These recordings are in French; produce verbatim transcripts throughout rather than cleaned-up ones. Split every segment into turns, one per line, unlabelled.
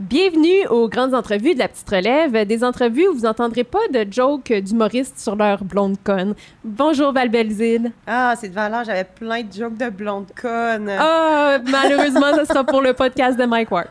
Bienvenue aux grandes entrevues de la petite relève. Des entrevues où vous n'entendrez pas de jokes d'humoristes sur leur blonde conne. Bonjour Val Belzile.
Ah, c'est de valeur, j'avais plein de jokes de blonde conne.
Ah, malheureusement, ce sera pour le podcast de Mike Ward.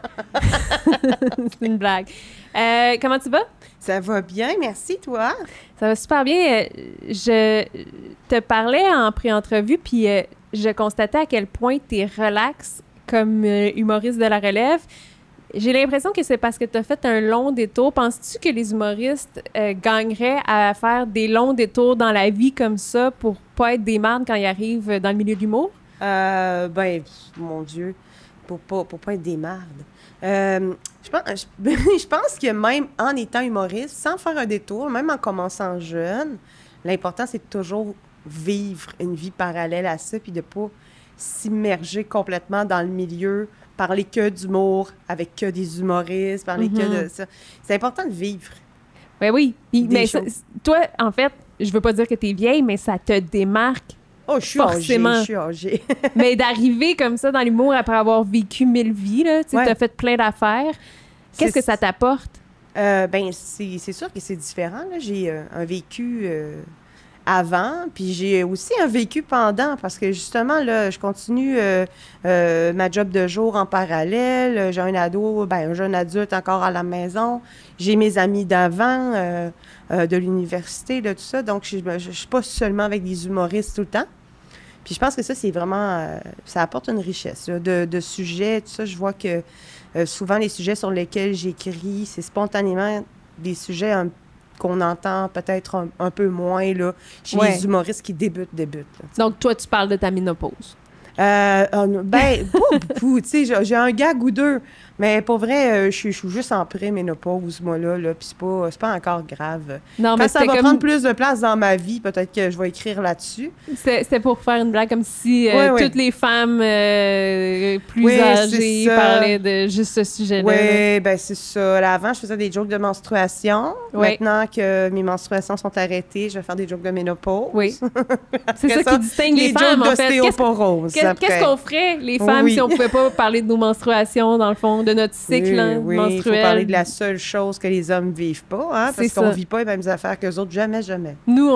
C'est une blague. Euh, comment tu vas?
Ça va bien, merci, toi?
Ça va super bien. Je te parlais en pré-entrevue, puis euh, je constatais à quel point tu es relax comme euh, humoriste de la relève. J'ai l'impression que c'est parce que tu as fait un long détour. Penses-tu que les humoristes euh, gagneraient à faire des longs détours dans la vie comme ça pour pas être des mardes quand ils arrivent dans le milieu de l'humour?
Euh, ben, mon Dieu, pour pas, pour pas être des mardes. Euh, je pense, je, je pense que même en étant humoriste, sans faire un détour, même en commençant jeune, l'important, c'est de toujours vivre une vie parallèle à ça, puis de pas s'immerger complètement dans le milieu, parler que d'humour, avec que des humoristes, parler mm-hmm. que de ça. C'est important de vivre.
Ben oui. Puis, mais ça, toi, en fait, je veux pas dire que t'es vieille, mais ça te démarque.
Oh, je suis
forcément.
âgée, je suis âgée.
Mais d'arriver comme ça dans l'humour après avoir vécu mille vies, là, tu sais,
ouais.
t'as fait plein d'affaires. Qu'est-ce c'est, que ça t'apporte?
Euh, ben, c'est, c'est sûr que c'est différent. Là. J'ai euh, un vécu euh, avant, puis j'ai aussi un vécu pendant, parce que justement, là, je continue euh, euh, ma job de jour en parallèle. J'ai un ado, ben, un jeune adulte encore à la maison. J'ai mes amis d'avant, euh, euh, de l'université, là, tout ça. Donc, je ne suis pas seulement avec des humoristes tout le temps. Puis je pense que ça, c'est vraiment... Euh, ça apporte une richesse là, de, de sujets, tout ça. Je vois que euh, souvent, les sujets sur lesquels j'écris, c'est spontanément des sujets un, qu'on entend peut-être un, un peu moins là, chez ouais. les humoristes qui débutent, débutent. Là,
donc, toi, tu parles de ta ménopause?
Euh, euh, ben, pas beaucoup. Tu sais, j'ai, j'ai un gag ou deux. Mais pour vrai, euh, je, je suis juste en pré-ménopause, moi, là. là Puis c'est pas, c'est pas encore grave.
Non,
Quand
mais
ça va
comme...
prendre plus de place dans ma vie, peut-être que je vais écrire là-dessus.
C'est, c'était pour faire une blague comme si euh,
ouais, ouais.
toutes les femmes euh, plus
ouais,
âgées parlaient de juste ce sujet-là.
Oui, ben c'est ça. Là, avant, je faisais des jokes de menstruation. Ouais. Maintenant que mes menstruations sont arrêtées, je vais faire des jokes de ménopause.
Oui. C'est ça, ça qui distingue les, les femmes, en fait.
Qu'est-ce,
qu'est-ce, qu'est-ce qu'on ferait, les femmes, oui. si on pouvait pas parler de nos menstruations, dans le fond, de notre cycle
oui,
hein,
oui,
menstruel?
Il faut parler de la seule chose que les hommes vivent pas, hein, parce qu'on vit pas les mêmes affaires qu'eux autres, jamais, jamais.
Nous,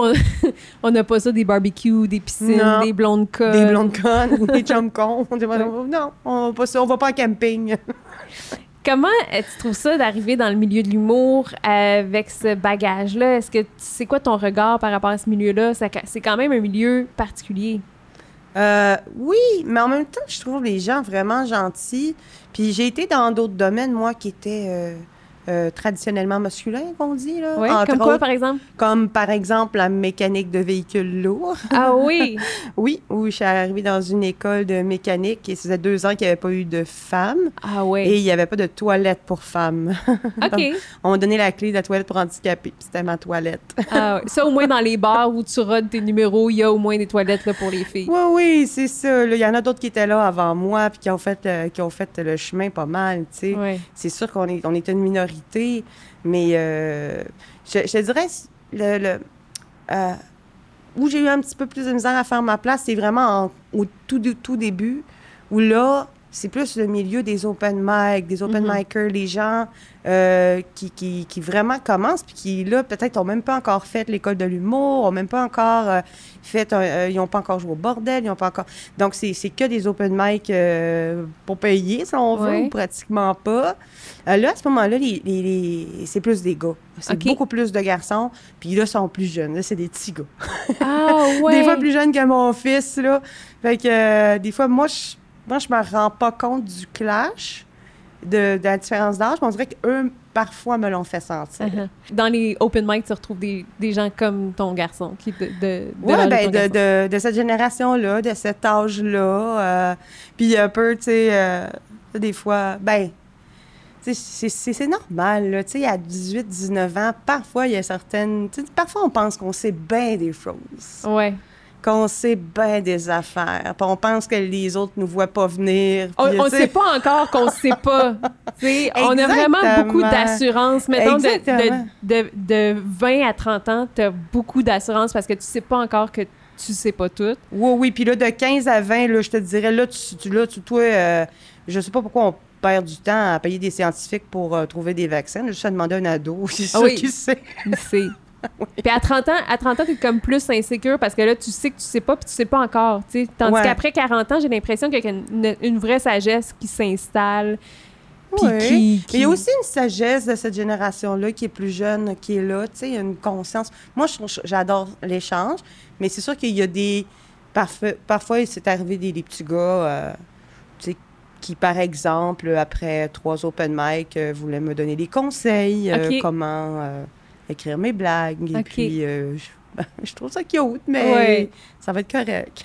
on n'a pas ça, des barbecues, des piscines, non, des blondes connes.
Des blondes connes, des chums cons. Non, on va pas ça, on va pas en camping.
Comment tu trouves ça d'arriver dans le milieu de l'humour avec ce bagage-là? Est-ce que c'est quoi ton regard par rapport à ce milieu-là? C'est quand même un milieu particulier.
Euh, oui, mais en même temps, je trouve les gens vraiment gentils. Puis j'ai été dans d'autres domaines, moi, qui étaient euh, euh, traditionnellement masculins, qu'on dit, là.
Oui, comme quoi, autres, par exemple?
Comme, par exemple, la mécanique de véhicules lourds.
Ah oui?
Oui, où je suis arrivée dans une école de mécanique et ça faisait deux ans qu'il n'y avait pas eu de femmes.
Ah oui?
Et il n'y avait pas de toilette pour femmes.
OK.
Donc, on m'a donné la clé de la toilette pour handicapés, puis c'était ma toilette.
Ah oui. Ça, au moins, dans les bars où tu rodes tes numéros, il y a au moins des toilettes là, pour les filles.
Oui, oui, c'est ça. Il y en a d'autres qui étaient là avant moi puis qui ont fait, euh, qui ont fait le chemin pas mal, tu sais.
Oui.
C'est sûr qu'on est, on est une minorité, mais euh, je, je te dirais, le, le, euh, où j'ai eu un petit peu plus de misère à faire ma place, c'est vraiment en, au tout, tout début, où là, c'est plus le milieu des open mic, des open mm-hmm. micers, les gens euh, qui, qui, qui vraiment commencent, puis qui, là, peut-être, n'ont même pas encore fait l'école de l'humour, n'ont même pas encore euh, fait, un, euh, ils n'ont pas encore joué au bordel, ils n'ont pas encore... Donc, c'est, c'est que des open mic euh, pour payer, si on veut, ouais. ou pratiquement pas. Euh, là, à ce moment-là, les, les, les, c'est plus des gars. C'est okay. beaucoup plus de garçons, puis là, ils sont plus jeunes. Là, c'est des petits gars.
Ah, ouais!
Des fois plus jeunes que mon fils, là. Fait que, euh, des fois, moi, je... Moi, je me rends pas compte du clash, de, de la différence d'âge, mais on dirait qu'eux, parfois, me l'ont fait sentir.
Uh-huh. Dans les open mic, tu retrouves des, des gens comme ton garçon, qui de, de,
oui, bien, de, de, de cette génération-là, de cet âge-là. Euh, puis un peu, tu sais, euh, des fois, ben, c'est, c'est, c'est normal, là, tu sais, à dix-huit dix-neuf ans, parfois, il y a certaines... Parfois, on pense qu'on sait bien des choses.
Ouais.
Qu'on sait bien des affaires. Puis on pense que les autres nous voient pas venir.
On ne sait pas encore qu'on ne sait pas. On a vraiment beaucoup d'assurance. Mettons, de, de, de, de vingt à trente ans, tu as beaucoup d'assurance parce que tu ne sais pas encore que tu sais pas tout.
Oui, oui. Puis là, de quinze à vingt, là, je te dirais, là, tu, tu, là, tu toi, euh, je sais pas pourquoi on perd du temps à payer des scientifiques pour euh, trouver des vaccins. Juste à demander à un ado, c'est
Ah
ça
oui.
qui sait.
Il sait. Oui. Puis à trente ans, à trente ans, t'es comme plus insécure parce que là, tu sais que tu sais pas, puis tu sais pas encore, tu sais. Tandis
Ouais.
qu'après quarante ans, j'ai l'impression qu'il y a une, une vraie sagesse qui s'installe. Puis
Oui.
qui, qui...
Mais il y a aussi une sagesse de cette génération-là qui est plus jeune, qui est là, tu sais, il y a une conscience. Moi, je trouve, j'adore l'échange, mais c'est sûr qu'il y a des... Parfois, parfois c'est arrivé des, des petits gars, euh, tu sais, qui, par exemple, après trois open mic, euh, voulaient me donner des conseils, euh,
Okay.
comment euh, écrire mes blagues. Et
Okay.
puis, euh, je, je trouve ça cute, mais
Ouais.
ça va être correct.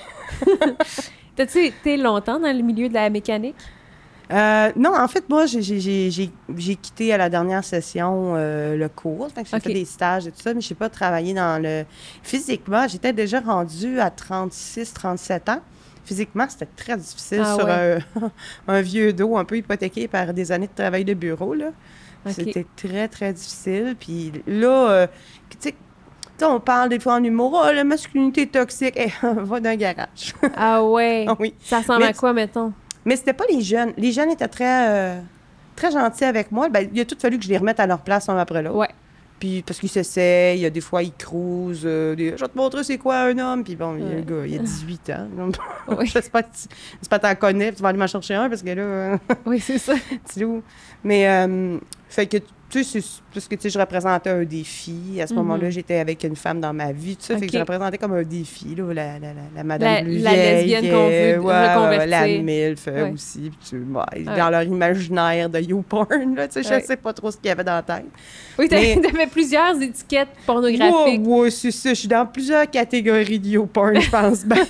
T'as-tu été longtemps dans le milieu de la mécanique?
Euh, non, en fait, moi, j'ai, j'ai, j'ai, j'ai, j'ai quitté à la dernière session euh, le cours. Fait que j'ai
OK.
fait des stages et tout ça, mais je n'ai pas travaillé dans le... Physiquement, j'étais déjà rendue à trente-six, trente-sept ans. Physiquement, c'était très difficile
Ah
sur
ouais.
un, un vieux dos un peu hypothéqué par des années de travail de bureau, là.
OK.
C'était très, très difficile. Puis là, euh, tu sais, tu sais, on parle des fois en humour, « oh, la masculinité toxique, hey, va dans un garage. »
Ah ouais.
Ah oui.
Ça ressemble
Mais
à quoi, mettons?
Mais c'était pas les jeunes. Les jeunes étaient très, euh, très gentils avec moi. Ben, il a tout fallu que je les remette à leur place un après l'autre.
Ouais.
Puis parce qu'ils s'essayent, il y a des fois ils cruisent, euh, des, je vais te montrer c'est quoi un homme. Puis bon, il y a
Ouais.
un gars, il a dix-huit ans.
Oui.
J'espère que tu j'espère que t'en connais, puis tu vas aller m'en chercher un parce que là, euh,
Oui, c'est ça.
petit loup. Mais, euh, fait que, tu sais, c'est- parce que, tu sais, je représentais un défi. À ce
Mhm.
moment-là, j'étais avec une femme dans ma vie, tout ça. Fait
Ok.
que je représentais comme un défi, là, la, la, la, la madame
La-
plus
la
vieille,
lesbienne qu'on veut
euh, ouais,
reconvertir.
la MILF euh,
Ouais.
aussi. Puis tu- ouais,
Ouais.
dans leur imaginaire de YouPorn, là, tu sais,
Ouais.
je sais pas trop ce qu'il y avait dans la tête.
Oui, t'as-
Mais-
t'avais plusieurs étiquettes pornographiques.
Ouais, ouais, c'est ça. Je suis dans plusieurs catégories de YouPorn, je pense bien.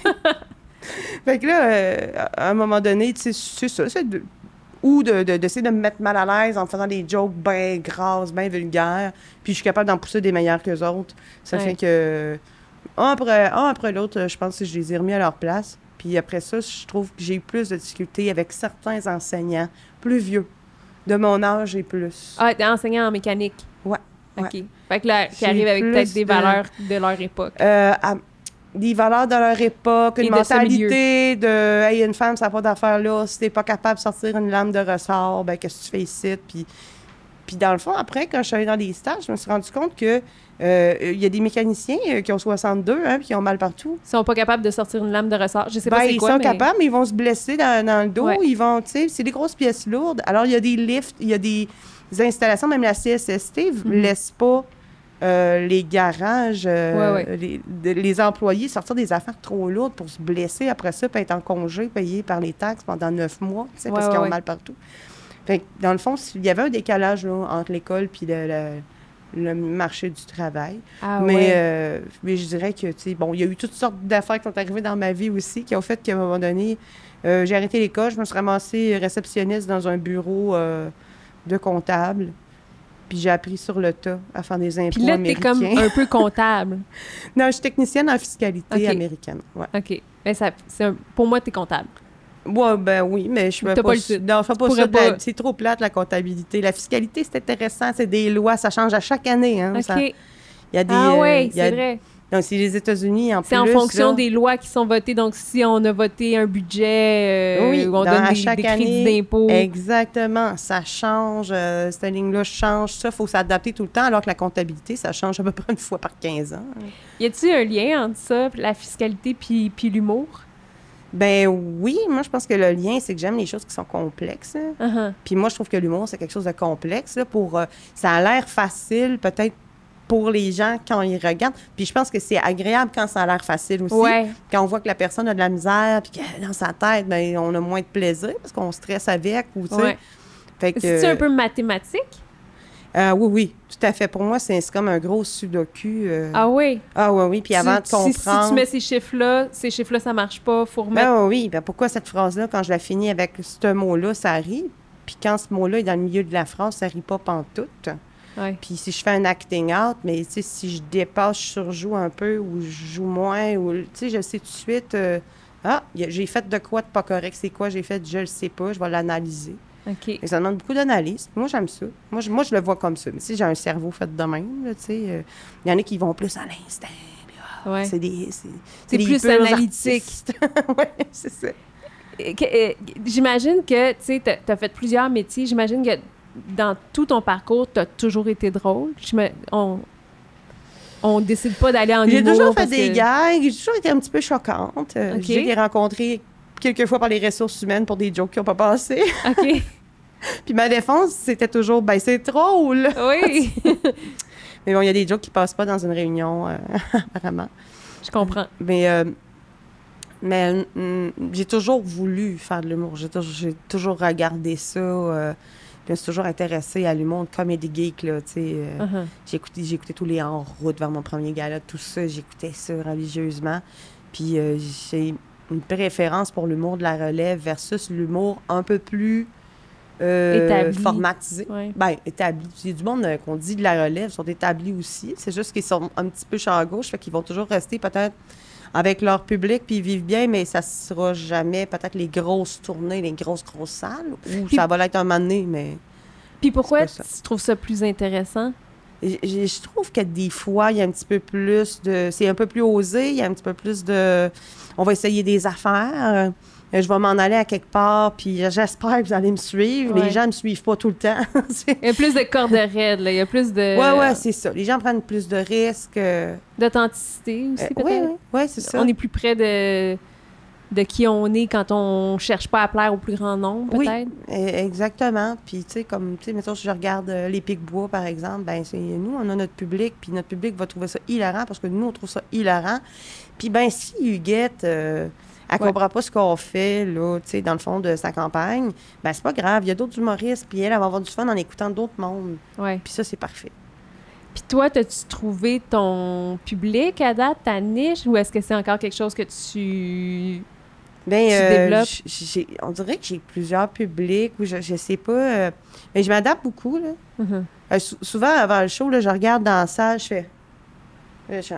Fait que là, euh, à un moment donné, tu sais, c'est ça, c'est de... ou de, de, d'essayer de me mettre mal à l'aise en faisant des jokes bien grasses, bien vulgaires, puis je suis capable d'en pousser des meilleurs qu'eux autres. Ça
Ouais.
fait que, un après, un après l'autre, je pense que je les ai remis à leur place. Puis après ça, je trouve que j'ai eu plus de difficultés avec certains enseignants plus vieux, de mon âge et plus.
Ah, t'es enseignant en mécanique.
Ouais,
OK. Fait que là, qui
J'ai
arrive avec
plus
peut-être des
de-
valeurs de leur époque.
Euh, à- des valeurs de leur époque,
Et
une
de ce
mentalité de « Hey, une femme, ça n'a pas d'affaire là. Si t'es pas capable de sortir une lame de ressort, ben qu'est-ce que tu fais ici? » Puis, puis dans le fond, après, quand je suis allée dans des stages, je me suis rendu compte que euh, il y a des mécaniciens euh, qui ont soixante-deux, hein, puis qui ont mal partout.
Ils sont pas capables de sortir une lame de ressort. Je sais pas
Ben,
c'est
ils
quoi,
sont
mais...
capables, mais ils vont se blesser dans, dans le dos.
Ouais.
Ils vont, tu sais, c'est des grosses pièces lourdes. Alors, il y a des lifts, il y a des installations, même la C S S T ne
Mhm.
laisse pas euh, les garages, euh,
Ouais, ouais.
Les, de- les employés sortir des affaires trop lourdes pour se blesser après ça, puis être en congé, payé par les taxes pendant neuf mois, tu sais,
Ouais,
parce
ouais,
qu'ils ont
ouais.
mal partout. Fait que, dans le fond, il y avait un décalage là, entre l'école puis le, le- le marché du travail.
Ah
mais,
ouais.
euh, mais je dirais que, tu sais, bon, il y a eu toutes sortes d'affaires qui sont arrivées dans ma vie aussi, qui ont fait qu'à un moment donné, euh, j'ai arrêté l'école, je me suis ramassée réceptionniste dans un bureau euh, de comptable, puis j'ai appris sur le tas à faire des impôts
Puis là, t'es
américains.
comme un peu comptable.
Non, je suis technicienne en fiscalité
Ok.
américaine, ouais.
OK. Ben ça, c'est un- pour moi, t'es comptable.
Ouais, ben oui, mais je fais
T'as
pas,
pas le
su-
titre.
non, je fais pas
Pourrais
ça. de la-
pas-
C'est trop plate, la comptabilité. La fiscalité, c'est intéressant, c'est des lois, ça change à chaque année, hein.
OK.
ça- Il y a des,
Ah
euh,
ouais,
il y a-
c'est vrai.
Donc, c'est les États-Unis en plus.
C'est en fonction
là.
des lois qui sont votées. Donc, si on a voté un budget, euh,
Oui,
où on
dans-
donne
à
des,
chaque
des crédits
année,
d'impôt.
Exactement. Ça change. euh, cette ligne-là change. Ça, il faut s'adapter tout le temps, alors que la comptabilité, ça change à peu près une fois par quinze ans.
Y a-t-il un lien entre ça, la fiscalité, puis, puis l'humour?
Ben oui, moi, je pense que le lien, c'est que j'aime les choses qui sont complexes. hein.
Uh-huh.
Puis moi, je trouve que l'humour, c'est quelque chose de complexe. Là, pour, euh, ça a l'air facile, peut-être, pour les gens quand ils regardent. Puis je pense que c'est agréable quand ça a l'air facile aussi.
Ouais.
Quand on voit que la personne a de la misère, puis que dans sa tête, ben, on a moins de plaisir parce qu'on stresse avec. Ou, tu sais.
Ouais.
Fait que,
C'est-tu un peu mathématique?
Euh, oui, oui, tout à fait. Pour moi, c'est c'est comme un gros sudoku. euh.
Ah oui.
Ah oui, oui. Puis
Tu-
avant de
si-
comprendre...
Si, tu mets ces chiffres-là, ces chiffres-là, ça marche pas, faut remettre...
Ben oui, oui. Ben pourquoi cette phrase-là, quand je la finis avec ce mot-là, ça rit? Puis quand ce mot-là est dans le milieu de la phrase, ça rit pas pantoute.
Ouais.
Puis si je fais un acting out, mais tu sais, si je dépasse, je surjoue un peu ou je joue moins, ou tu sais, je sais tout de suite, euh, ah, y a- j'ai fait de quoi de pas correct, c'est quoi j'ai fait, je le sais pas, je vais l'analyser.
OK.
Et ça demande beaucoup d'analyse. Moi, j'aime ça. Moi je, moi, je le vois comme ça. Mais si j'ai un cerveau fait de même, là, tu sais, il y en a qui vont plus à l'instinct. puis, ah,
Ouais.
c'est des... C'est,
c'est
des
plus
purs
analytique.
oui, c'est ça.
Que, euh, j'imagine que, tu sais, t'as, t'as fait plusieurs métiers. J'imagine que dans tout ton parcours, t'as toujours été drôle. Je me, on, on décide pas d'aller en
J'ai
humour.
toujours fait
parce
des
que...
gags. J'ai toujours été un petit peu choquante. Euh,
OK.
J'ai été rencontrée quelques fois par les ressources humaines pour des jokes qui n'ont pas passé.
OK.
Puis ma défense, c'était toujours, ben c'est drôle.
Oui.
Mais bon, il y a des jokes qui passent pas dans une réunion, euh, apparemment.
Je comprends.
Mais, euh, mais mm, j'ai toujours voulu faire de l'humour. J'ai toujours, j'ai toujours regardé ça. Euh, je me suis toujours intéressée à l'humour de Comedy Geek, là, tu sais. Euh,
Uh-huh.
j'ai, écouté, j'ai écouté tous les En route vers mon premier gala, tout ça. J'écoutais ça religieusement. Puis euh, j'ai une préférence pour l'humour de la relève versus l'humour un peu plus euh,
Établi.
formatisé.
Ouais.
Bien, établi. Il y a du monde euh, qu'on dit de la relève, sont établis aussi. C'est juste qu'ils sont un petit peu champ gauche, fait qu'ils vont toujours rester peut-être avec leur public, puis ils vivent bien, mais ça sera jamais peut-être les grosses tournées, les grosses, grosses salles, ou
Puis-
ça va l'être un moment donné, mais
Puis pourquoi
C'est pas ça.
tu trouves ça plus intéressant?
j- j- je trouve que des fois, il y a un petit peu plus de... C'est un peu plus osé, il y a un petit peu plus de... On va essayer des affaires, euh, je vais m'en aller à quelque part, puis j'espère que vous allez me suivre.
Ouais.
Les gens ne me suivent pas tout le temps. C'est-
Il y a plus de cordes raides, là. Il y a plus de...
Ouais, ouais, c'est ça. Les gens prennent plus de risques. euh,
D'authenticité aussi,
euh,
peut-être?
ouais, ouais, ouais, c'est ça.
On est plus près de, de qui on est quand on cherche pas à plaire au plus grand nombre,
Oui,
peut-être?
e- exactement. Puis, tu sais, comme, tu sais, mettons, si je regarde euh, les Pic-Bois, par exemple, ben c'est nous, on a notre public, puis notre public va trouver ça hilarant parce que nous, on trouve ça hilarant. Puis, ben si Huguette, euh, elle
Ouais.
comprend pas ce qu'on fait, là, tu sais, dans le fond de sa campagne, ben c'est pas grave. Il y a d'autres humoristes, puis elle, elle va avoir du fun en écoutant d'autres mondes.
Ouais.
Puis ça, c'est parfait.
Puis toi, as-tu trouvé ton public à date, ta niche, ou est-ce que c'est encore quelque chose que tu...
Ben,
Tu
euh,
développes?
j- j'ai, on dirait que j'ai plusieurs publics, ou je, je sais pas. euh, mais je m'adapte beaucoup, là.
Mhm.
Euh, sou- souvent, avant le show, là, je regarde dans la salle, je fais. Là, je fais,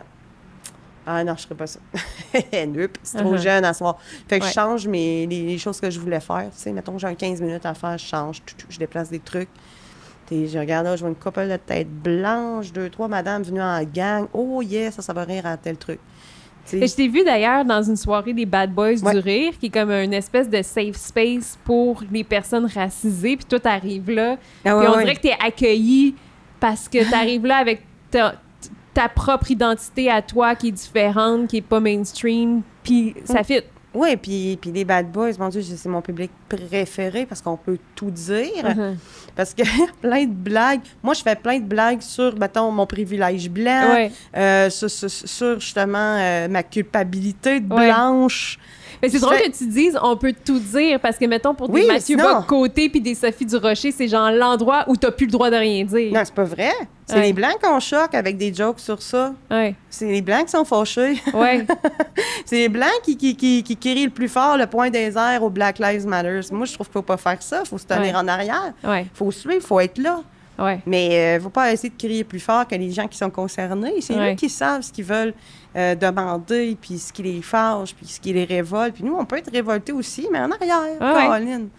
ah non, je ferai pas ça. Nope, c'est trop
Uh-huh.
jeune à soir. Fait que
Ouais.
je change mes, les, les choses que je voulais faire. Tu sais, mettons, j'ai un quinze minutes à faire, je change, tout, tout, je déplace des trucs. T'sais, je regarde là, je vois une couple de têtes blanches, deux, trois madames venues en gang. Oh yes, ça, ça va rire à tel truc. Tu sais,
Je t'ai vu d'ailleurs dans une soirée des Bad Boys
Ouais.
du Rire, qui est comme une espèce de safe space pour les personnes racisées. Puis toi, t'arrives là,
ah
puis
ouais,
on
ouais.
dirait que t'es accueilli parce que t'arrives là avec ta, ta propre identité à toi qui est différente, qui est pas mainstream, puis ça fit.
Oui, puis, puis les Bad Boys, mon Dieu, c'est mon public préféré parce qu'on peut tout dire.
Uh-huh.
Parce que plein de blagues. Moi, je fais plein de blagues sur, mettons, mon privilège blanc,
Ouais.
euh, sur, sur- sur, justement euh, ma culpabilité de
Ouais.
blanche.
Mais c'est
Je
drôle
fais-
que tu dises on peut tout dire parce que mettons pour des
Oui, mais
Mathieu
sinon-
Bock-Côté puis des Sophie Durocher, c'est genre l'endroit où t'as plus le droit de rien dire.
Non, c'est pas vrai. C'est
Ouais.
les Blancs qu'on choque avec des jokes sur ça.
Ouais.
C'est les Blancs qui sont fâchés.
Ouais.
C'est les Blancs qui, qui, qui, qui crient le plus fort le point des airs au Black Lives Matter. Moi, je trouve qu'il faut pas faire ça. Il faut se tenir
Ouais.
en arrière.
Ouais.
Il faut suivre, il faut être là.
Ouais.
Mais il ne faut pas essayer de crier plus fort que les gens qui sont concernés. C'est
Ouais.
eux qui savent ce qu'ils veulent euh, demander, puis ce qui les fâche, puis ce qui les révolte. Puis nous, on peut être révoltés aussi, mais en arrière,
Ah ouais.
Colin.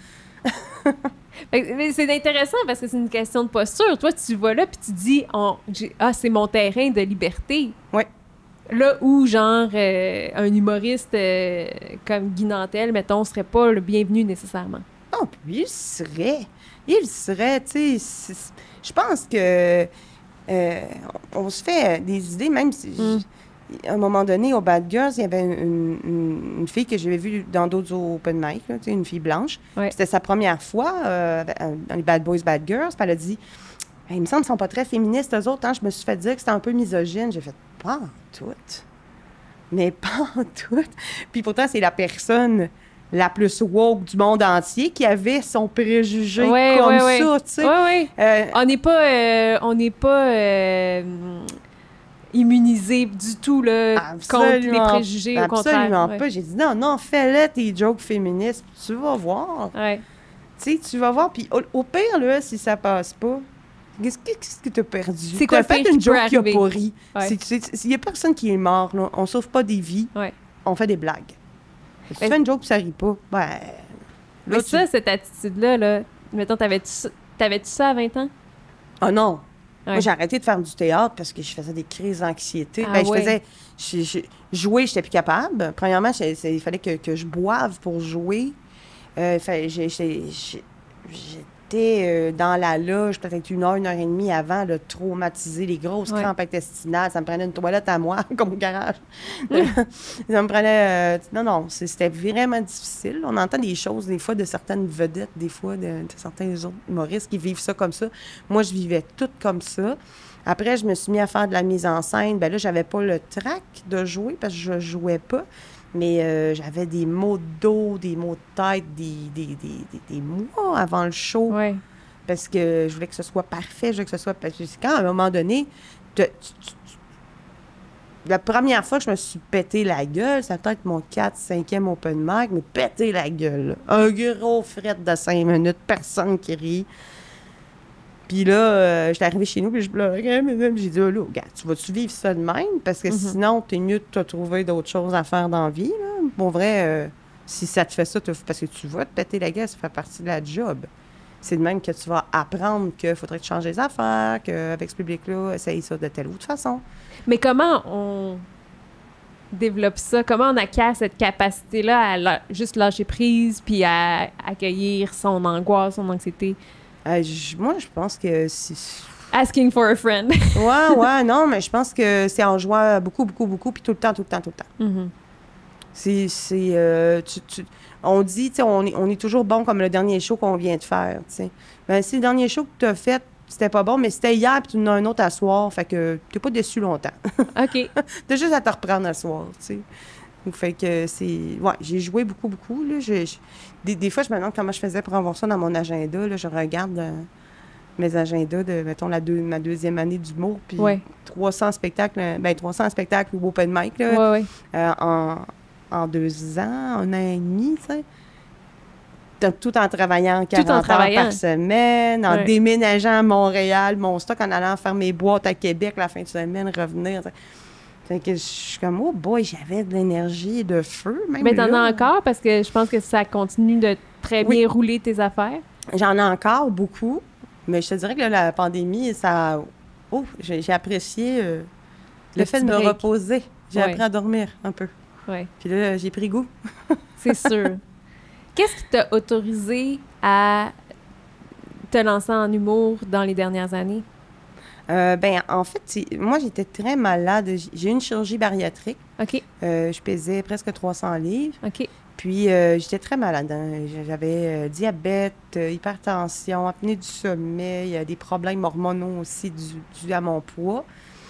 Fait que- Mais c'est intéressant parce que c'est une question de posture. Toi, tu vas là puis tu dis on- j'ai- ah, c'est mon terrain de liberté.
Ouais.
Là où, genre, euh, un humoriste euh, comme Guy Nantel, mettons, serait pas le bienvenu nécessairement.
Non, puis il serait. Il serait, tu sais. c'est- Je pense que euh, on, on se fait des idées, même si.
Mm.
À un moment donné, au Bad Girls, il y avait une, une- une fille que j'avais vue dans d'autres open mic, là, tu sais, une fille blanche.
Ouais.
C'était sa première fois euh, dans les Bad Boys, Bad Girls. Puis elle a dit Hey, il me semble qu'ils sont pas très féministes, eux autres. Hein? Je me suis fait dire que c'était un peu misogyne. J'ai fait pas en tout. Mais pas en tout. Puis pourtant, c'est la personne la plus woke du monde entier qui avait son préjugé
Ouais,
comme
ouais, ouais.
ça, tu sais.
Oui, oui.
Euh,
On n'est pas, euh, on n'est pas euh, immunisé du tout là, contre les
Absolument-
préjugés, au
absolument
contraire. Ouais.
pas. J'ai dit non, non, fais-le tes jokes féministes. Puis tu vas voir.
Ouais.
Tu sais, tu vas voir. Puis au, au pire, là, si ça passe pas, qu'est-ce qu'est-ce que t'as perdu?
C'est quoi
T'as
le
fait
pire
une
qui peut
joke qui a
arriver?
pas ri.
Ouais.
Il n'y a personne qui est mort, là. On sauve pas des vies.
Ouais.
On fait des blagues. Si tu
Mais-
fais une joke et ça rit pas, ben... là,
Mais
tu-
ça, cette attitude-là, là, mettons, t'avais-tu ça- t'avais-tu ça à vingt ans?
Ah non!
Ouais.
Moi, j'ai arrêté de faire du théâtre parce que je faisais des crises d'anxiété.
Ah
ben, je
ouais.
faisais... Je, je, jouer, j'étais plus capable. Premièrement, je, c'est, il fallait que, que je boive pour jouer. Euh, fait, j'ai, j'ai, j'ai, j'étais euh, dans la loge peut-être une heure, une heure et demie avant de traumatiser les grosses
Ouais.
crampes intestinales. Ça me prenait une toilette à moi, comme au garage. Ça me prenait... euh, non, non, c'est- c'était vraiment difficile. On entend des choses, des fois, de certaines vedettes, des fois, de, de certains autres humoristes qui vivent ça comme ça. Moi, je vivais tout comme ça. Après, je me suis mis à faire de la mise en scène. Ben là, j'avais pas le trac de jouer parce que je jouais pas. Mais euh, j'avais des maux de dos, des maux de tête, des, des, des, des, des mois avant le show.
Ouais.
Parce que je voulais que ce soit parfait, je voulais que ce soit... Parce que quand, à un moment donné, te- tu- tu- tu- la première fois que je me suis pété la gueule, ça peut être mon quatre, cinquième open mic, mais pété la gueule. Là. Un gros fret de cinq minutes, personne qui rit. Puis là, euh, j'étais arrivée chez nous, puis je pleurais. Mais là, j'ai dit, oh là, regarde, tu vas-tu vivre ça de même? Parce que
Mm-hmm.
sinon, t'es mieux de te trouver d'autres choses à faire dans la vie. Là. Pour vrai, euh, si ça te fait ça, t'as- parce que tu vas te péter la gueule, ça fait partie de la job. C'est de même que tu vas apprendre qu'il faudrait te changer les affaires, qu'avec ce public-là, essaye ça de telle ou de façon.
Mais comment on développe ça? Comment on acquiert cette capacité-là à la- juste lâcher prise puis à accueillir son angoisse, son anxiété?
Euh, je- moi, je pense que c'est...
Asking for a friend.
Ouais, ouais, non, mais je pense que c'est en jouant beaucoup, beaucoup, beaucoup, puis tout le temps, tout le temps, tout le temps.
Mhm.
C'est... c'est euh, tu, tu- on dit, tu sais, on est, on est toujours bon comme le dernier show qu'on vient de faire, tu sais. Ben, si le dernier show que tu as fait, c'était pas bon, mais c'était hier, puis tu en as un autre à soir, fait que t'es pas déçu longtemps.
OK.
T'as juste à te reprendre à soir, tu sais. Donc, fait que c'est... Ouais, j'ai joué beaucoup, beaucoup, là. Je- je- Des, des fois, je me demande comment je faisais pour avoir ça dans mon agenda, là. Je regarde euh, mes agendas de, mettons, la deux, ma deuxième année d'humour, puis
Ouais.
trois cents spectacles, euh, ben trois cents spectacles ou open mic, là,
Ouais, ouais.
euh, en, en deux ans, un an et demi, tu sais. T- Tout en travaillant quarante heures
travaillant.
par semaine, en
Ouais.
déménageant à Montréal, mon stock, en allant faire mes boîtes à Québec la fin de semaine, revenir, tu sais. Fait que je suis comme, oh boy, j'avais de l'énergie et de feu, même
Mais t'en
là.
as encore parce que je pense que ça continue de très
Oui.
bien rouler tes affaires.
J'en ai encore beaucoup, mais je te dirais que là, la pandémie, ça... Oh, j'ai j'ai apprécié euh, le,
Le
fait
petit
de me
break.
reposer. J'ai
Ouais.
appris à dormir un peu.
Ouais,
Puis là, j'ai pris goût.
c'est sûr. Qu'est-ce qui t'a autorisé à te lancer en humour dans les dernières années?
Euh, ben, en fait, c'est- moi, j'étais très malade. J- J'ai eu une chirurgie bariatrique.
OK,
Euh, je pesais presque trois cents livres.
OK.
Puis, euh, j'étais très malade. hein. J'avais euh, diabète, euh, hypertension, apnée du sommeil, euh, des problèmes hormonaux aussi dus dus à mon poids.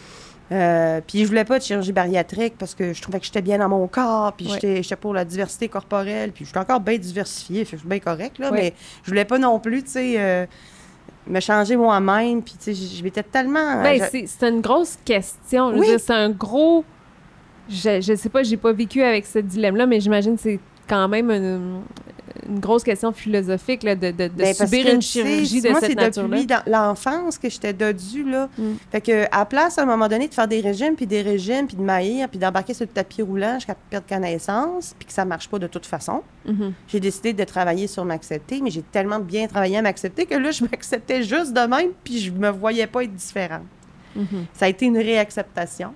Euh, puis, je voulais pas de chirurgie bariatrique parce que je trouvais que j'étais bien dans mon corps. Puis,
Ouais.
j'étais j'étais pour la diversité corporelle. Puis, je suis encore bien diversifiée. fait que Je suis bien correcte, là.
Ouais.
Mais je voulais pas non plus, tu sais, euh, me changer moi-même. Puis, tu sais, je je m'étais tellement...
Ben,
je-
c'est, c'est une grosse question. Je veux
Oui.
dire, c'est un gros... Je, je sais pas, j'ai pas vécu avec ce dilemme-là, mais j'imagine que c'est quand même une, une grosse question philosophique là, de, de, de
Ben, parce
subir
que,
une
tu sais,
chirurgie de
moi,
cette
c'est
nature-là.
depuis dans l'enfance que j'étais dodue, là.
Mm.
Fait que, à place, à un moment donné, de faire des régimes, puis des régimes, puis de maïr, puis d'embarquer sur le tapis roulant jusqu'à perdre connaissance, puis que ça marche pas de toute façon,
Mhm.
j'ai décidé de travailler sur m'accepter, mais j'ai tellement bien travaillé à m'accepter que là, je m'acceptais juste de même, puis je me voyais pas être différente.
Mhm.
Ça a été une réacceptation.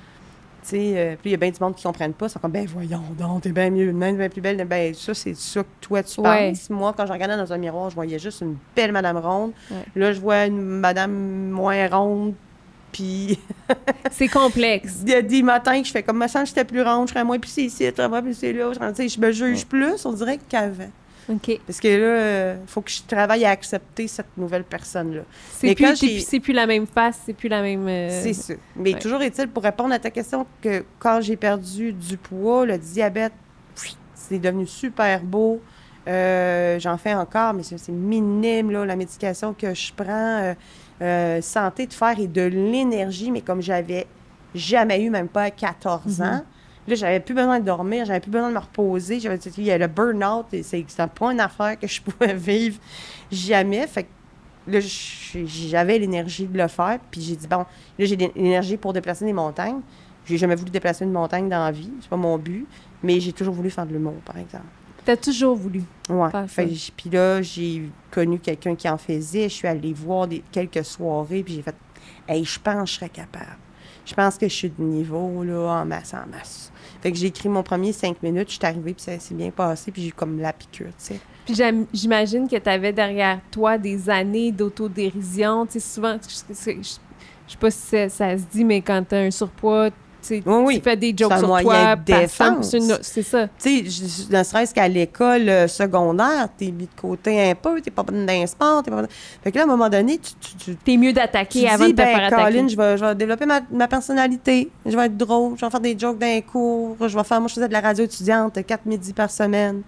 Tu sais, euh, puis il y a bien du monde qui ne comprennent pas. Ils sont comme, ben voyons donc, t'es bien mieux de même, bien plus belle. Ben ça, c'est ça que toi, tu
Ouais.
penses. Moi, quand je regardais dans un miroir, je voyais juste une belle madame ronde.
Ouais.
Là, je vois une madame moins ronde. Puis
C'est complexe.
il y a des matins que je fais comme, me sens que j'étais plus ronde, je serais moins plus ici, je serais moins plus là. Je, tu sais, je me juge plus, on dirait, qu'avant.
OK.
Parce que là, il faut que je travaille à accepter cette nouvelle personne-là.
C'est
Mais
plus,
quand
t'es
j'ai-
plus- c'est plus la même face, c'est plus la même... euh,
C'est ça. Mais
ouais.
toujours est-il, pour répondre à ta question, que quand j'ai perdu du poids, le diabète, pff, c'est devenu super beau. Euh, j'en fais encore, mais c'est c'est minime, là, la médication que je prends. Euh, euh, santé de fer et de l'énergie, mais comme j'avais jamais eu, même pas à quatorze ans. Là, j'avais plus besoin de dormir, j'avais plus besoin de me reposer. J'avais dit, il y a le burn-out, et c'est c'est pas une affaire que je pouvais vivre jamais. Fait que là, j- j'avais l'énergie de le faire. Puis j'ai dit, bon, là, j'ai de l'énergie pour déplacer des montagnes. J'ai jamais voulu déplacer une montagne dans la vie. C'est pas mon but. Mais j'ai toujours voulu faire de l'humour, par exemple.
T'as toujours voulu.
Ouais.
Faire
Fait
ça.
que j- Puis là, j'ai connu quelqu'un qui en faisait. Je suis allée voir des, quelques soirées. Puis j'ai fait, hey, je pense que je serais capable. Je pense que je suis de niveau, là, en masse, en masse. Fait que j'ai écrit mon premier cinq minutes, je suis arrivée, puis ça s'est bien passé, puis j'ai eu comme la piqûre, tu sais.
Puis j'imagine que tu avais derrière toi des années d'autodérision. Tu sais, souvent, je, je, je sais pas si ça, ça se dit, mais quand tu as un surpoids, tu,
oui, oui.
tu fais des jokes
c'est un
sur
moyen
toi.
de défense.
C'est ça.
Tu sais, ne serait-ce qu'à l'école euh, secondaire, t'es mis de côté un peu, t'es pas bonne dans le sport, t'es pas bonne... Fait que là, à un moment donné, tu... tu, tu
t'es mieux d'attaquer
tu
avant
dis,
de te
ben,
faire attaquer.
Colin, je vais, je vais développer ma, ma personnalité, je vais être drôle, je vais faire des jokes dans les cours, je vais faire... Moi, je faisais de la radio étudiante quatre midis par semaine.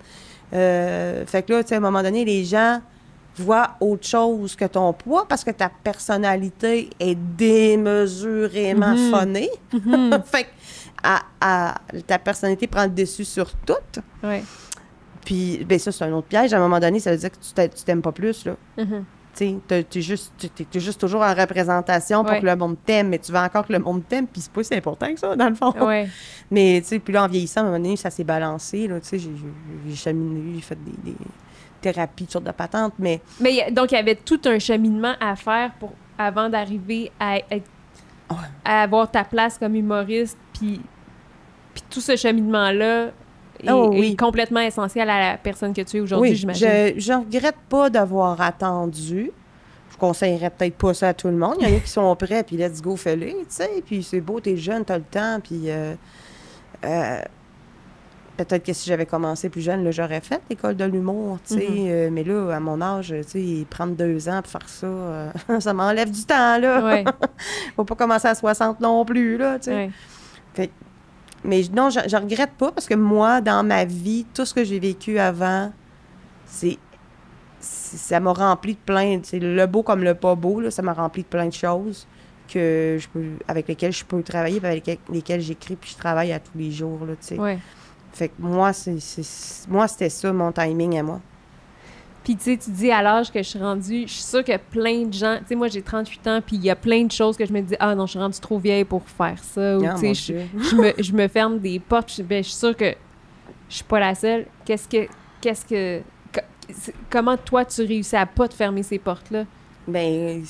Euh, fait que là, tu sais, à un moment donné, les gens voient autre chose que ton poids parce que ta personnalité est démesurément
Mm-hmm.
phonée.
Mm-hmm.
Fait que à, à, ta personnalité prend le dessus sur tout.
Ouais.
Puis, ben ça, c'est un autre piège. À un moment donné, ça veut dire que tu t'a- tu t'aimes pas plus, là.
Mm-hmm.
Tu sais, t'es juste, t'es, t'es juste toujours en représentation pour
Ouais.
que le monde t'aime, mais tu veux encore que le monde t'aime, puis c'est pas si important que ça, dans le fond.
Ouais.
Mais, tu sais, puis là, en vieillissant, à un moment donné, ça s'est balancé, là, tu sais, j'ai, j'ai, j'ai cheminé, j'ai fait des, des thérapies, toutes sortes de patentes, mais...
Mais y a- donc, il y avait tout un cheminement à faire pour, avant d'arriver à, être-
Ouais.
à avoir ta place comme humoriste, puis, puis tout ce cheminement-là est,
Oh, oui.
est complètement essentiel à la personne que tu es aujourd'hui,
Oui,
j'imagine.
je, je regrette pas d'avoir attendu. Je conseillerais peut-être pas ça à tout le monde. Il y en a qui sont prêts, puis let's go, fais-le, tu sais. Puis c'est beau, t'es jeune, t'as le temps, puis... Euh, euh, peut-être que si j'avais commencé plus jeune, là, j'aurais fait l'école de l'humour, tu sais.
Mhm.
Euh, mais là, à mon âge, tu sais, prendre deux ans pour faire ça, euh, ça m'enlève du temps, là.
Ouais.
Faut pas commencer à soixante non plus, là, tu sais.
Ouais.
Fait, mais non, je, je regrette pas parce que moi, dans ma vie, tout ce que j'ai vécu avant, c'est, c'est- ça m'a rempli de plein, c'est le beau comme le pas beau, là, ça m'a rempli de plein de choses que je peux, avec lesquelles je peux travailler, puis avec lesquelles, lesquelles j'écris, puis je travaille à tous les jours, là, tu sais.
Ouais.
Fait que moi, c'est, c'est- moi, c'était ça, mon timing à moi.
Puis, tu sais, tu dis à l'âge que je suis rendue, je suis sûre que plein de gens... Tu sais, moi, j'ai trente-huit ans, puis il y a plein de choses que je me dis « Ah non, je suis rendue trop vieille pour faire ça. » Ou,
Ah,
tu
mon
sais,
Dieu.
je, je me, je me ferme des portes. Je, ben, je suis sûre que je suis pas la seule. Qu'est-ce que... Qu'est-ce que... co- c'est- Comment, toi, tu réussis à pas te fermer ces portes-là?
Ben,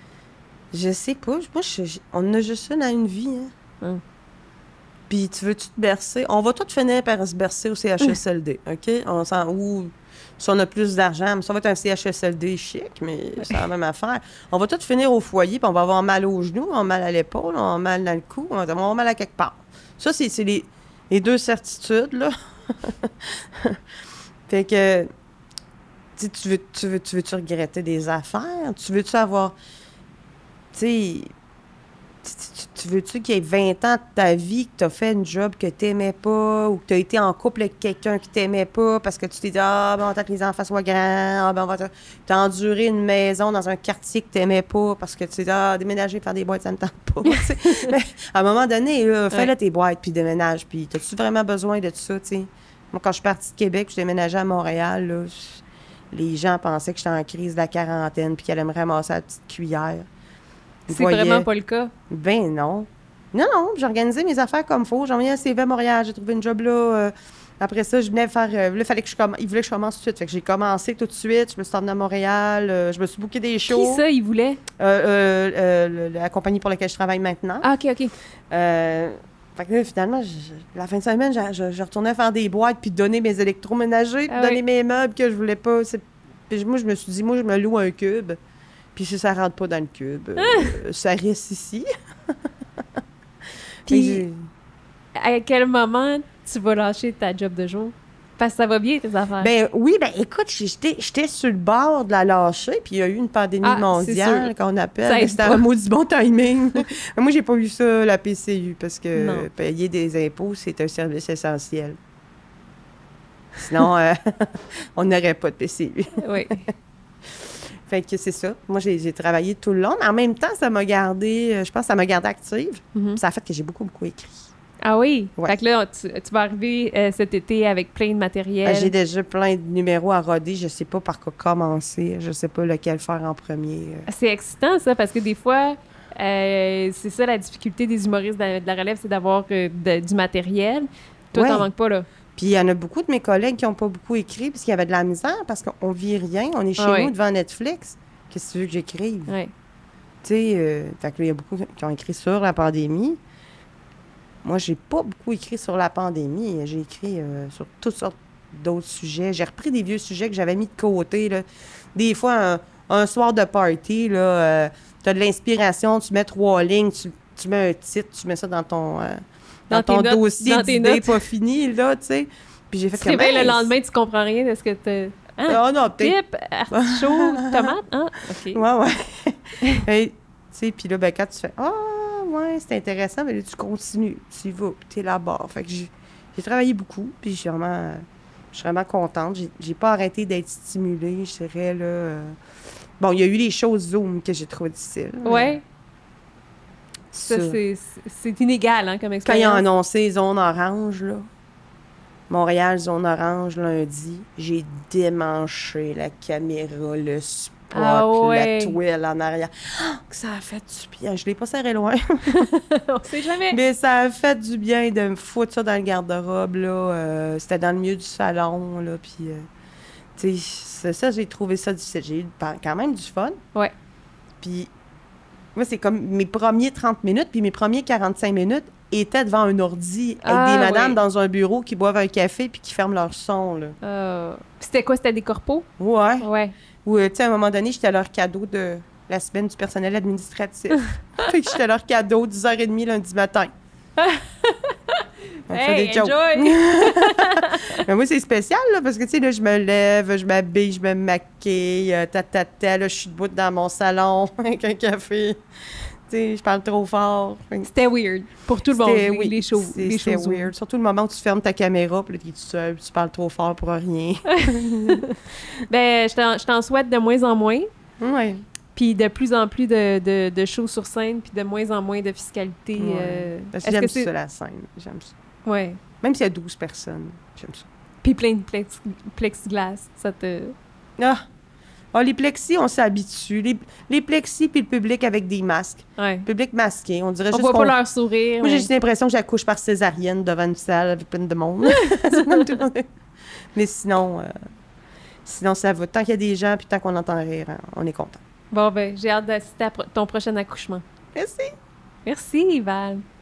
je sais pas. Moi, je- je- on a juste une à une vie, hein.
Hum.
Puis tu veux-tu te bercer? On va tous finir par se bercer au C H S L D, OK? On s'en... Ou si on a plus d'argent, mais ça va être un C H S L D chic, mais c'est la même affaire. On va tous finir au foyer, puis on va avoir mal aux genoux, on va avoir mal à l'épaule, on va avoir mal dans le cou, on va avoir mal à quelque part. Ça, c'est, c'est les, les deux certitudes, là. Fait que, tu sais, tu veux, tu veux, tu veux-tu regretter des affaires? Tu veux-tu avoir, tu sais, tu, tu- tu veux-tu qu'il y ait vingt ans de ta vie que tu as fait une job que tu n'aimais pas ou que tu as été en couple avec quelqu'un qui t'aimait pas parce que tu t'es dit « Ah, ben on attend que les enfants soient grands. Ah, ben on va... » Tu as enduré une maison dans un quartier que tu n'aimais pas parce que tu t'es dit « Ah, déménager, faire des boîtes, ça me tente pas. » Tu sais. Mais à un moment donné, là, fais-le
Ouais.
tes boîtes puis déménage. Puis as-tu vraiment besoin de tout ça, tu sais? Moi, quand je suis partie de Québec, je déménageais à Montréal, là, je- les gens pensaient que j'étais en crise de la quarantaine puis qu'elle allait me ramasser à la petite cuillère. Ils
C'est
voyaient-
vraiment pas le cas.
Ben non. Non, non, j'ai organisé mes affaires comme il faut. J'ai envoyé un C V à Montréal, j'ai trouvé une job là. euh, après ça, je venais faire... euh, là, fallait que je comm- il voulait que je commence tout de suite. Fait que j'ai commencé tout de suite. Je me suis emmenée à Montréal. euh, je me suis booké des shows.
Qui ça, il voulait?
Euh, euh, euh, le- la compagnie pour laquelle je travaille maintenant.
Ah, OK, OK.
Euh, fait que là, finalement, je- je- la fin de semaine, je, je- je retournais faire des boîtes puis donner mes électroménagers, puis
Ah
donner
oui.
mes meubles que je voulais pas. C'est- Puis moi, je me suis dit, moi, je me loue un cube. Puis si ça rentre pas dans le cube, euh, ça reste ici. Fait que
Puis,
j'ai-
à quel moment tu vas lâcher ta job de jour? Parce que ça va bien, tes affaires.
Ben oui, ben écoute, j'étais, j'étais sur le bord de la lâcher, puis il y a eu une pandémie
Ah, c'est
mondiale
sûr.
qu'on
Ça
appelle.
aide
mais C'était
pas.
un maudit bon timing. Moi, j'ai pas eu ça, la P C U, parce que
Non.
payer des impôts, c'est un service essentiel. Sinon, euh, on n'aurait pas de P C U.
Oui.
Fait que c'est ça. Moi, j'ai, j'ai travaillé tout le long, mais en même temps, ça m'a gardé, euh, je pense que ça m'a gardé active.
Mhm.
Puis ça a fait que j'ai beaucoup, beaucoup écrit.
Ah oui?
Ouais.
Fait que là, tu, tu vas arriver euh, cet été avec plein de matériel.
Euh, J'ai déjà plein de numéros à roder. Je sais pas par quoi commencer. Je sais pas lequel faire en premier. euh.
C'est excitant, ça, parce que des fois, euh, c'est ça la difficulté des humoristes de, de la relève, c'est d'avoir euh, de- du matériel. Toi,
Ouais.
t'en manques pas, là.
Puis il y en a beaucoup de mes collègues qui n'ont pas beaucoup écrit parce qu'il y avait de la misère, parce qu'on vit rien. On est chez
Ah ouais.
nous devant Netflix. Qu'est-ce que tu veux que j'écrive?
Ouais.
sais, euh, fait que là, il y a beaucoup qui ont écrit sur la pandémie. Moi, j'ai pas beaucoup écrit sur la pandémie. J'ai écrit euh, sur toutes sortes d'autres sujets. J'ai repris des vieux sujets que j'avais mis de côté, là. Des fois, un, un soir de party, là, euh, t'as de l'inspiration, tu mets trois lignes, tu, tu mets un titre, tu mets ça dans ton, euh, dans
Dans
ton
tes notes,
dossier
dans tes
d'idées
notes.
pas fini, là, tu sais. Puis j'ai fait
Tu te réveilles
ben,
le lendemain, tu comprends rien de ce que tu... Hein?
Ah non, peut-être.
Pipe, artichaut, tomate, hein? OK.
Ouais, ouais. Et, tu sais, puis là, ben, quand tu fais « Ah, ouais, c'est intéressant », mais là, tu continues, tu y vas, puis t'es là-bas. Fait que j'ai, j'ai travaillé beaucoup, puis je suis vraiment, euh, je suis vraiment contente. J'ai, j'ai pas arrêté d'être stimulée, je dirais, là. Euh... Bon, il y a eu les choses Zoom que j'ai trouvé difficiles.
Ouais. Ça,
Ça.
c'est, c'est inégal, hein, comme
Quand ils
expérience.
ont annoncé zone orange, là, Montréal, zone orange, lundi, j'ai démanché la caméra, le spot,
Ah ouais.
la toile en arrière. Ah, que ça a fait du bien. Je l'ai pas serré loin.
On sait jamais.
Mais ça a fait du bien de me foutre ça dans le garde-robe, là. Euh, c'était dans le milieu du salon, là, puis... Euh, tu sais, c'est ça, j'ai trouvé ça difficile. J'ai eu quand même du fun.
Ouais.
Puis, moi, c'est comme mes premiers trente minutes, puis mes premiers quarante-cinq minutes étaient devant un ordi avec
Ah,
des madames
ouais.
dans un bureau qui boivent un café puis qui ferment leur son, là.
Euh, C'était quoi? C'était des corpos?
Ouais.
Ouais.
Ou, euh, tu sais, à un moment donné, j'étais leur cadeau de la semaine du personnel administratif. Fait que j'étais leur cadeau, dix heures trente lundi matin. On fait
Hey,
des jokes.
enjoy!
Mais moi, c'est spécial, là, parce que, tu sais, là, je me lève, je m'habille, je me maquille, euh, ta, ta, ta, là, je suis debout dans mon salon avec un café. Tu sais, je parle trop fort. Fait que
C'était weird. Pour tout le monde,
c'était-
les,
oui,
les choses.
c'est-
Les
c'était
choses
weird. Surtout le moment où tu fermes ta caméra, puis là, t'es tout seul, puis tu parles trop fort pour rien.
Ben, je t'en, je t'en souhaite de moins en moins.
Ouais.
Puis de plus en plus de, de, de shows sur scène, puis de moins en moins de fiscalité.
Ouais.
euh,
Parce que
est-ce
j'aime
que c'est...
ça, la scène. J'aime ça.
Ouais.
Même s'il y a douze personnes, j'aime ça.
Puis plein de plex- plexiglas, ça te...
Ah! Ah, les plexis, on s'habitue. Les, les plexis puis le public avec des masques.
Ouais.
Le public masqué, on dirait
On
juste
voit
qu'on...
pas leur sourire.
Moi,
mais-
j'ai juste l'impression que j'accouche par césarienne devant une salle avec plein de monde. C'est comme tout le monde. Mais sinon, euh, sinon, ça va. Tant qu'il y a des gens puis tant qu'on entend rire, hein, on est content.
Bon, ben, j'ai hâte d'assister à pro- ton prochain accouchement.
Merci!
Merci, Val.